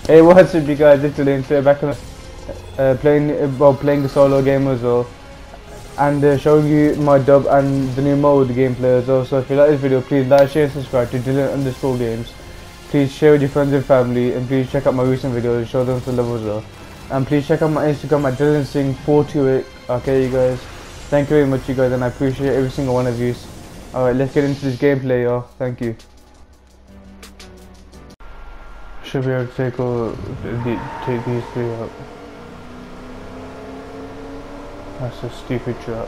Hey, what's up, you guys? It's Elaine. So back on playing the solo game as well, and showing you my dub and the new mode gameplay as well. So if you like this video, please like, share, and subscribe to Dylan_games. Please share with your friends and family, and please check out my recent videos and show them some love as well. And please check out my Instagram at DylanSing428. Okay, you guys. Thank you very much, you guys, and I appreciate every single one of you. Alright, let's get into this gameplay, y'all. Thank you. Should be able to take these three out. That's a stupid trap.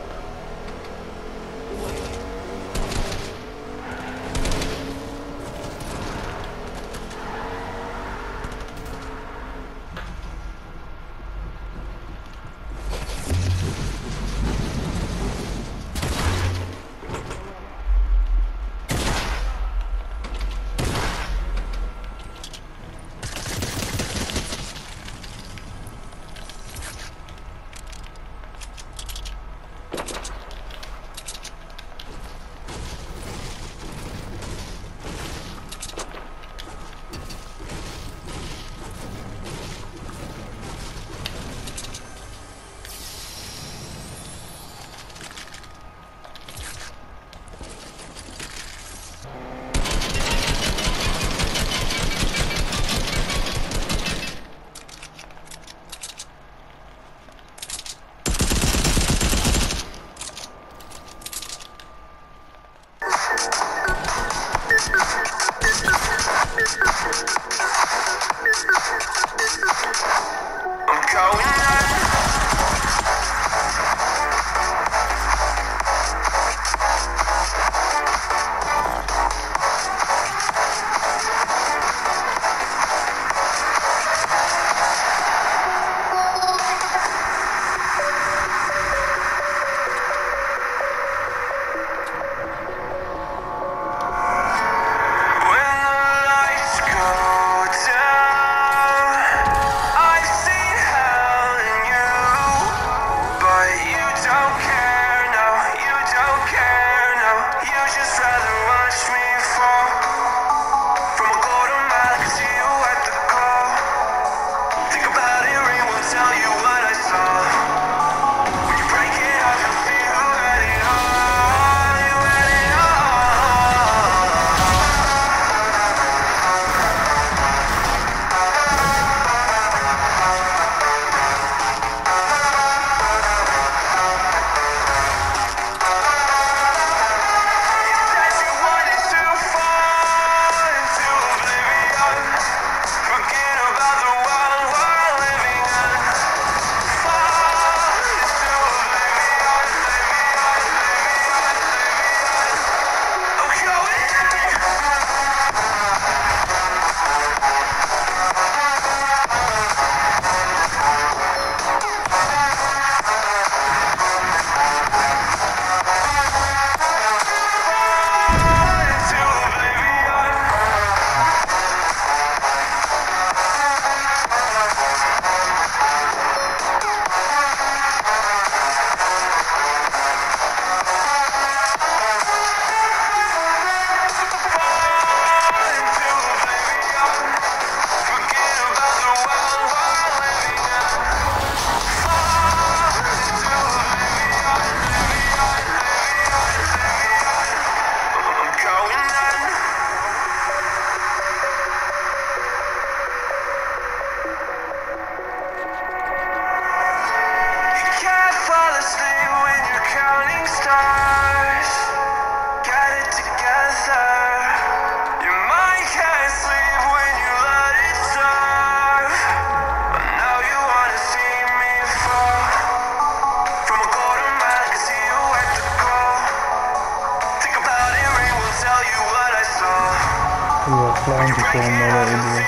Flying to kill another idiot.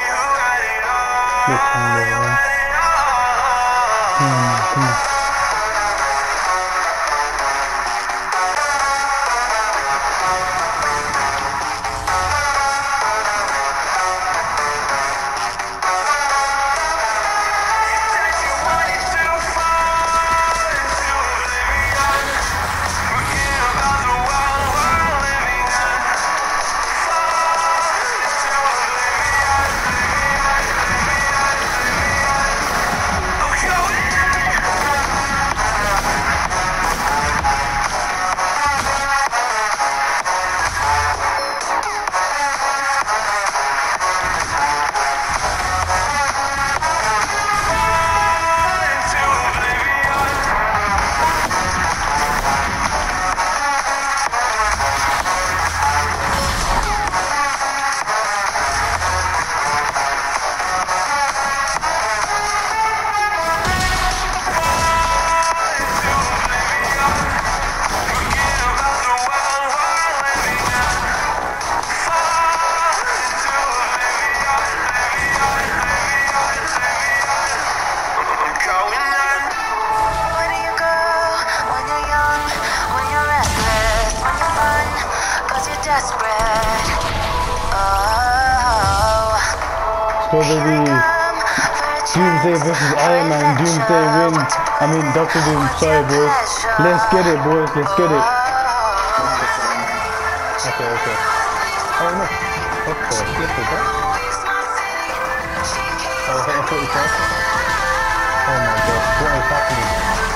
Look on the way. Come on. Strawberry. Doomsday versus Iron Man. Doomsday wins. I mean, Doctor Doom. Sorry, boys. Let's get it, boys. Let's get it. Okay. Oh no. What the flip is that? Oh, I thought you said. Oh my god. What is happening?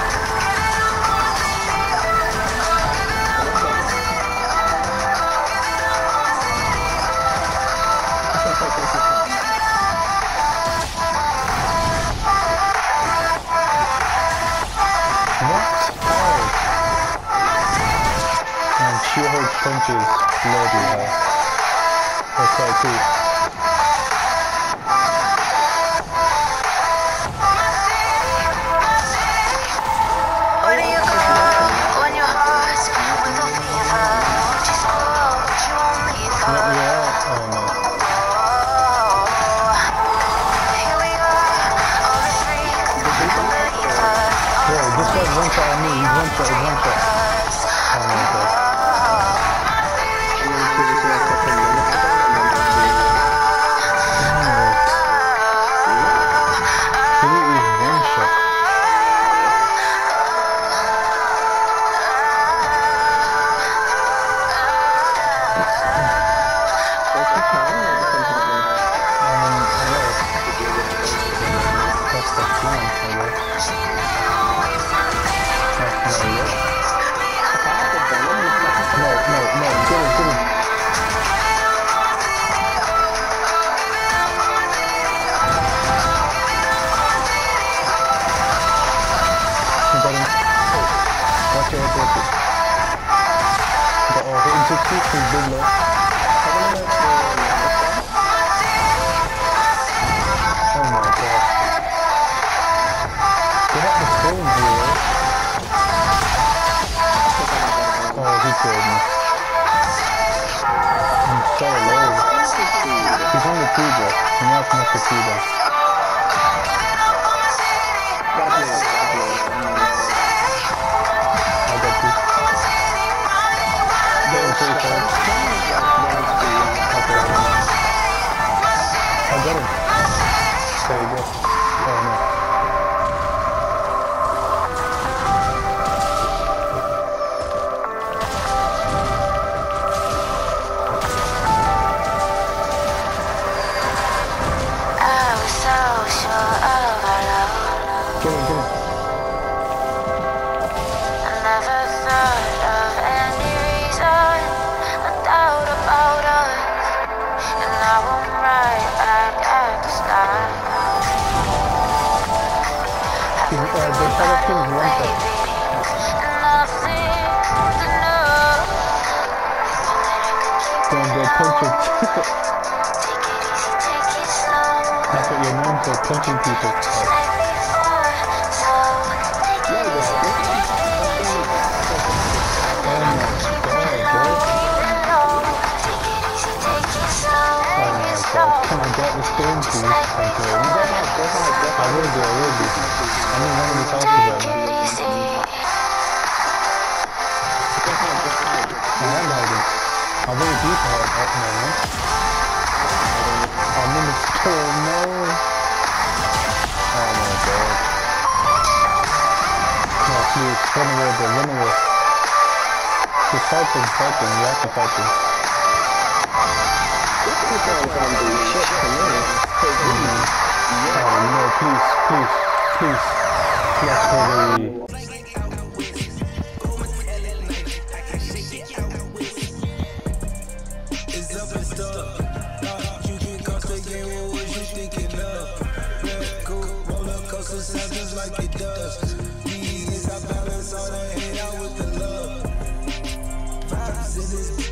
She holds punches, bloody hell. That's quite cool. Where do you go when your heart's with a fever? Won't you fall, but you won't leave her? Oh no. Here we are, all the freaks, unbelievers. Bro, this guy's one shot on me, he's one shot. Oh my god. That's what you're known for, punching people. Can I get the stone, please? Thank you very much. I will do. I'm in one of these houses right now. I am hiding. I'm very deep at the moment. I'm in the store, no. Oh my god. No, please, run away, bro, run away. Just fight him, you have to fight him. Oh no, please. Yes, baby. Just like it does. These I balance all that hate out with the love. Vibes in this